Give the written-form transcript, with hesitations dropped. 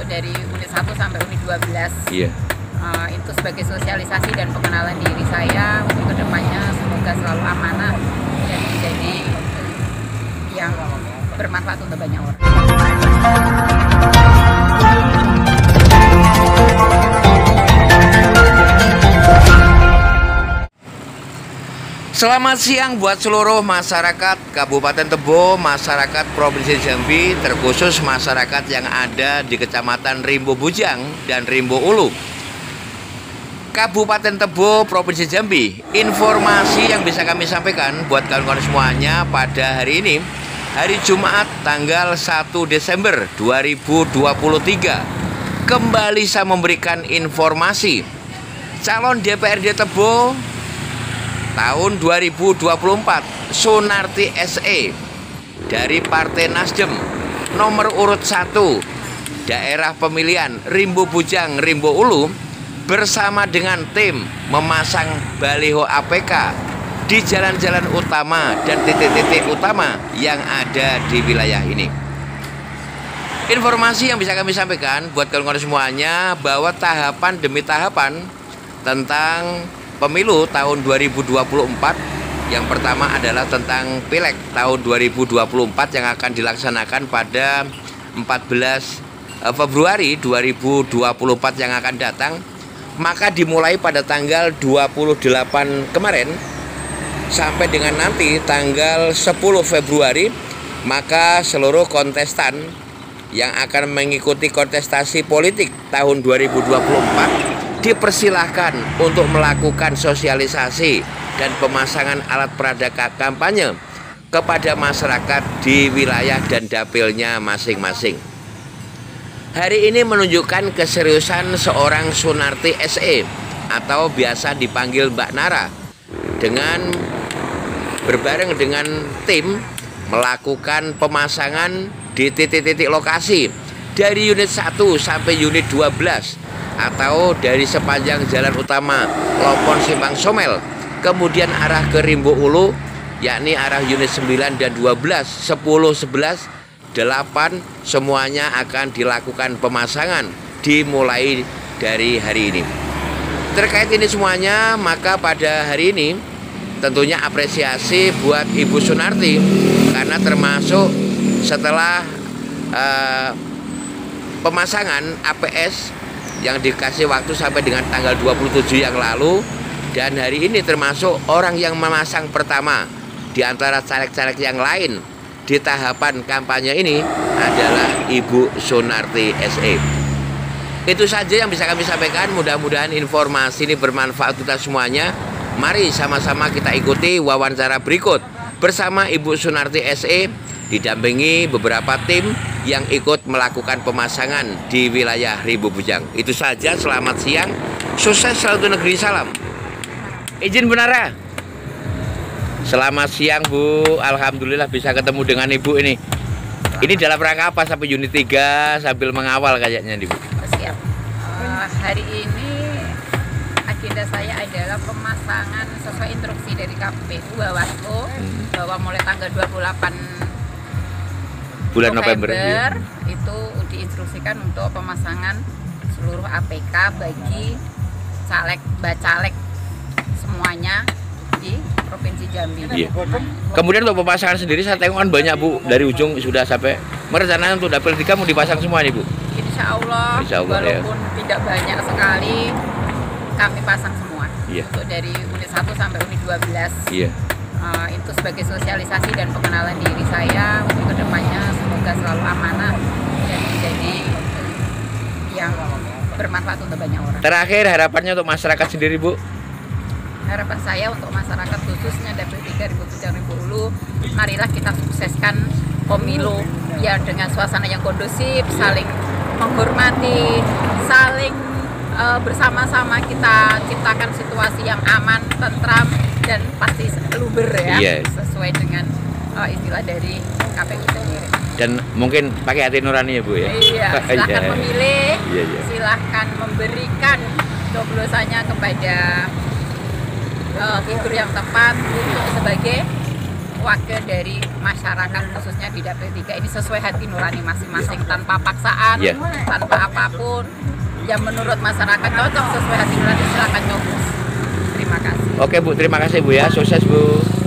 dari unit 1 sampai unit 12. Iya. Itu sebagai sosialisasi dan pengenalan diri saya untuk kedepannya semoga selalu amanah dan menjadi yang bermanfaat untuk banyak orang. Selamat siang buat seluruh masyarakat Kabupaten Tebo, masyarakat Provinsi Jambi, terkhusus masyarakat yang ada di Kecamatan Rimbo Bujang dan Rimbo Ulu, Kabupaten Tebo, Provinsi Jambi. Informasi yang bisa kami sampaikan buat kawan-kawan semuanya pada hari ini, hari Jumat tanggal 1 Desember 2023. Kembali saya memberikan informasi calon DPRD Tebo tahun 2024 Sunarti SE dari Partai Nasdem, nomor urut 1, daerah pemilihan Rimbo Bujang, Rimbo Ulu, bersama dengan tim memasang baliho APK di jalan-jalan utama dan titik-titik utama yang ada di wilayah ini. Informasi yang bisa kami sampaikan buat kawan-kawan semuanya bahwa tahapan demi tahapan tentang pemilu tahun 2024, yang pertama adalah tentang Pileg tahun 2024 yang akan dilaksanakan pada 14 Februari 2024 yang akan datang. Maka dimulai pada tanggal 28 kemarin sampai dengan nanti tanggal 10 Februari, maka seluruh kontestan yang akan mengikuti kontestasi politik tahun 2024 dipersilahkan untuk melakukan sosialisasi dan pemasangan alat peraga kampanye kepada masyarakat di wilayah dan dapilnya masing-masing. Hari ini menunjukkan keseriusan seorang Sunarti SE atau biasa dipanggil Mbak Nara, dengan berbareng dengan tim melakukan pemasangan di titik-titik lokasi dari unit 1 sampai unit 12 atau dari sepanjang jalan utama Lopon Simpang Somel, kemudian arah ke Rimbo Ulu, yakni arah unit 9 dan 12, 10, 11, 8, semuanya akan dilakukan pemasangan dimulai dari hari ini. Terkait ini semuanya, maka pada hari ini tentunya apresiasi buat Ibu Sunarti, karena termasuk setelah pemasangan APS yang dikasih waktu sampai dengan tanggal 27 yang lalu, dan hari ini termasuk orang yang memasang pertama di antara caleg-caleg yang lain di tahapan kampanye ini adalah Ibu Sunarti SE. Itu saja yang bisa kami sampaikan. Mudah-mudahan informasi ini bermanfaat kita semuanya. Mari sama-sama kita ikuti wawancara berikut bersama Ibu Sunarti SE didampingi beberapa tim yang ikut melakukan pemasangan di wilayah Rimbo Bujang. Itu saja, selamat siang, sukses selalu negeri, salam. Izin Bu Nara. Selamat siang Bu, alhamdulillah bisa ketemu dengan Ibu ini. Ini dalam rangka apa sampai unit 3 sambil mengawal kayaknya nih Bu? Siap. Hari ini agenda saya adalah pemasangan sesuai instruksi dari KPU Bawaslu bahwa mulai tanggal 28 bulan November itu diinstruksikan untuk pemasangan seluruh APK bagi caleg semuanya di Provinsi Jambi. Iya. Kemudian untuk pemasangan sendiri saya tengok kan banyak Bu, dari ujung sudah sampai merencanakan untuk dapil 3 mau dipasang semua nih Bu. Insya Allah walaupun tidak banyak sekali kami pasang semua. Iya. Untuk dari unit 1 sampai unit 12. Iya. Itu sebagai sosialisasi dan pengenalan diri saya untuk kedepannya semoga selalu amanah dan menjadi yang bermanfaat untuk banyak orang. Terakhir harapannya untuk masyarakat sendiri Bu? Harapan saya untuk masyarakat khususnya Dapil 3 Rimbo Bujang Rimbo Ulu, marilah kita sukseskan pemilu ya dengan suasana yang kondusif, saling menghormati, saling bersama-sama kita ciptakan situasi yang aman, tentram, dan pasti luber ya, sesuai dengan istilah dari KPU sendiri. Dan mungkin pakai hati nurani ya Bu ya? Iya, silahkan memilih, silahkan memberikan coblosannya kepada figur yang tepat untuk sebagai wakil dari masyarakat khususnya di Dapil 3 ini sesuai hati nurani masing-masing, tanpa paksaan, tanpa apapun yang menurut masyarakat cocok sesuai hati nurani, silakan coblos. Terima kasih. Oke Bu, terima kasih Bu ya, sukses Bu.